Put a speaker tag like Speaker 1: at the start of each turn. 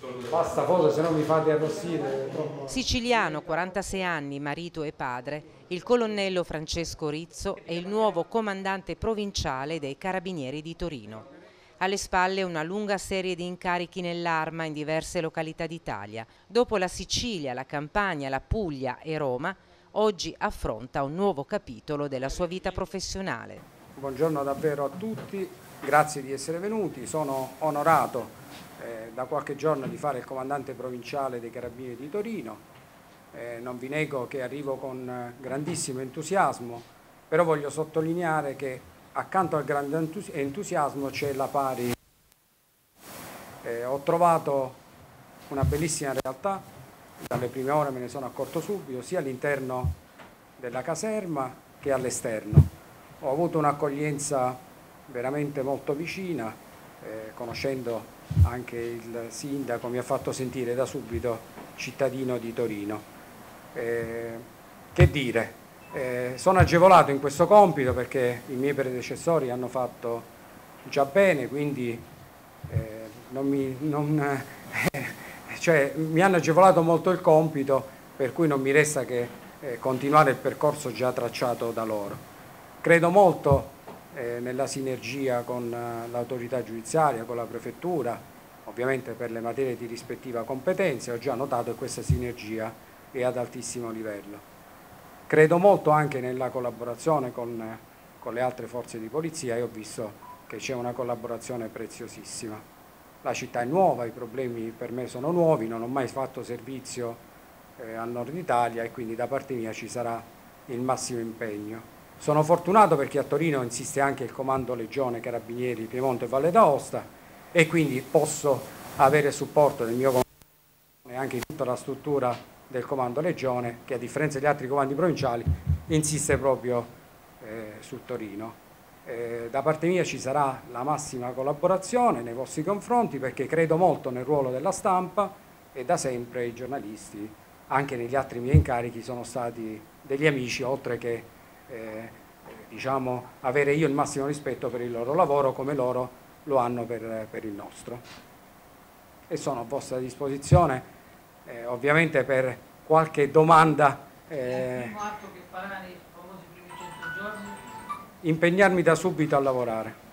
Speaker 1: Basta foto, se no mi fate arrossire.
Speaker 2: Siciliano, 46 anni, marito e padre, il colonnello Francesco Rizzo è il nuovo comandante provinciale dei Carabinieri di Torino. Alle spalle una lunga serie di incarichi nell'Arma in diverse località d'Italia. Dopo la Sicilia, la Campania, la Puglia e Roma, oggi affronta un nuovo capitolo della sua vita professionale.
Speaker 1: Buongiorno davvero a tutti, grazie di essere venuti. Sono onorato da qualche giorno di fare il comandante provinciale dei Carabinieri di Torino. Non vi nego che arrivo con grandissimo entusiasmo, però voglio sottolineare che accanto al grande entusiasmo c'è la pari. Ho trovato una bellissima realtà, dalle prime ore me ne sono accorto subito, sia all'interno della caserma che all'esterno. Ho avuto un'accoglienza veramente molto vicina, conoscendo anche il sindaco, mi ha fatto sentire da subito cittadino di Torino. Che dire, sono agevolato in questo compito perché i miei predecessori hanno fatto già bene, quindi mi hanno agevolato molto il compito, per cui non mi resta che continuare il percorso già tracciato da loro. Credo molto nella sinergia con l'autorità giudiziaria, con la prefettura, ovviamente per le materie di rispettiva competenza. Ho già notato che questa sinergia è ad altissimo livello. Credo molto anche nella collaborazione con le altre forze di polizia e ho visto che c'è una collaborazione preziosissima. La città è nuova, i problemi per me sono nuovi, non ho mai fatto servizio al nord Italia e quindi da parte mia ci sarà il massimo impegno. Sono fortunato perché a Torino insiste anche il Comando Legione Carabinieri Piemonte e Valle d'Aosta e quindi posso avere supporto del mio comando e anche di tutta la struttura del Comando Legione che a differenza degli altri comandi provinciali insiste proprio su Torino. Da parte mia ci sarà la massima collaborazione nei vostri confronti perché credo molto nel ruolo della stampa e da sempre i giornalisti, anche negli altri miei incarichi, sono stati degli amici, oltre che diciamo, avere io il massimo rispetto per il loro lavoro come loro lo hanno per il nostro. E sono a vostra disposizione ovviamente per qualche domanda.
Speaker 3: È il primo atto che farà nei famosi primi 100 giorni?
Speaker 1: Impegnarmi da subito a lavorare.